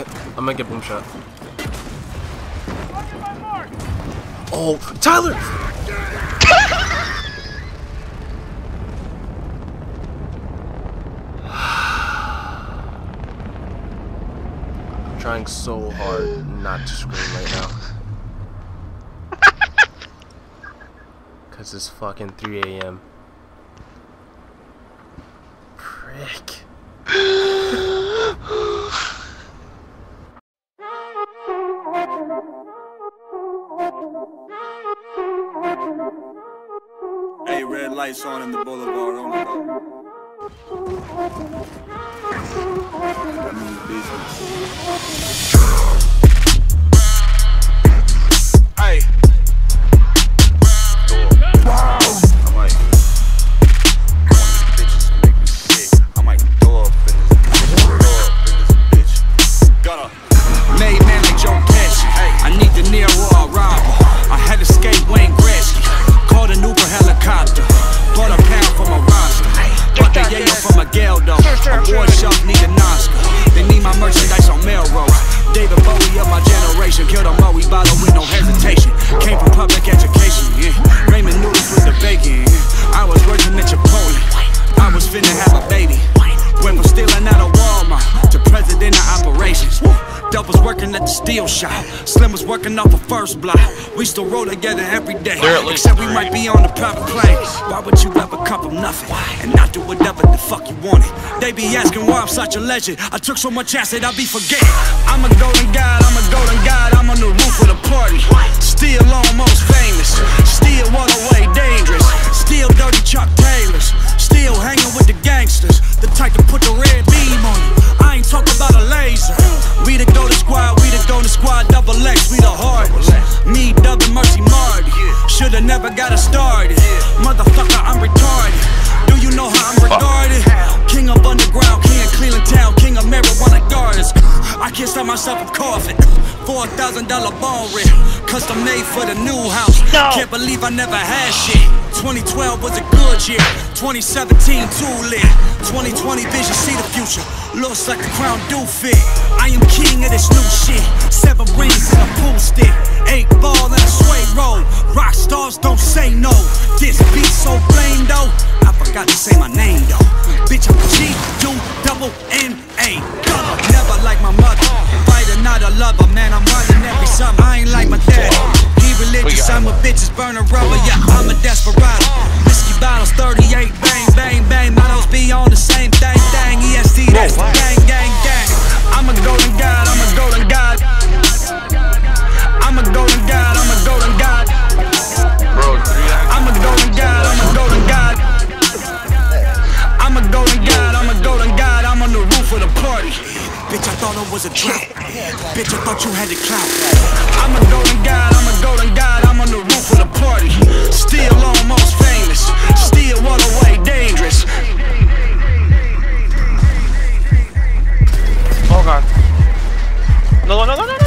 I'm gonna get boom shot. Oh, Tyler! I'm trying so hard not to scream right now. Cause it's fucking 3 AM. Prick. Hey, red lights on in the boulevard on the go. I'm in the business. Hey. Steel shop. Slim was working off the first block. We still roll together every day. Except we might be on the private plane. Why would you ever come from nothing and not do whatever the fuck you wanted? They be asking why I'm such a legend. I took so much acid, I be forgetting. I'm a golden god, I'm a golden god. I'm on the roof of the party. Still almost famous. Still all the way dangerous. Still dirty Chuck Taylors. Still hanging with the gangsters. The type to put the red beam on you. I ain't talking about a laser. We the golden squad, we the golden squad, double X, we the hardest. Me, Dub, and Mercy Marty. Shoulda never got it started. Motherfucker, I'm retarded. Do you know how I'm regarded? King of underground, king of Cleveland town, king of marijuana gardens. I can't stop myself from coughing. $4,000 bone rip, custom made for the new house. Can't believe I never had shit. 2012 was a good year. 2017 too lit. 2020 vision, see the future. Looks like the crown do fit. I am king of this new shit. 7 rings and a pool stick. 8 ball and a sway roll. Rock stars don't say no. This beat so flame though. I forgot to say my name though. Bitch, I'm G-U-double-N-A. Never like my mother. Fighter, not a lover. Man, I'm running every summer. I ain't like my dad. He religious, I'm a bitches burning rubber. Yeah, I'm a desperado. Whiskey bottles, 38, bang, bang, bang. Models be on the same thing, thing. EST, that's the gang, gang, gang. I'm a golden god, I'm a golden god. I'm a golden god, I'm a golden god. I'm a golden god, I'm a golden god. I'm a golden god, I'm a golden god. I'm on the roof of the party. Bitch, I thought it was a drought. Bitch, I thought you had the clout. I'm a golden god, I'm a golden god. I'm on the roof of the party. Still almost famous. Still all the way dangerous. Oh god. No, no, no, no, no.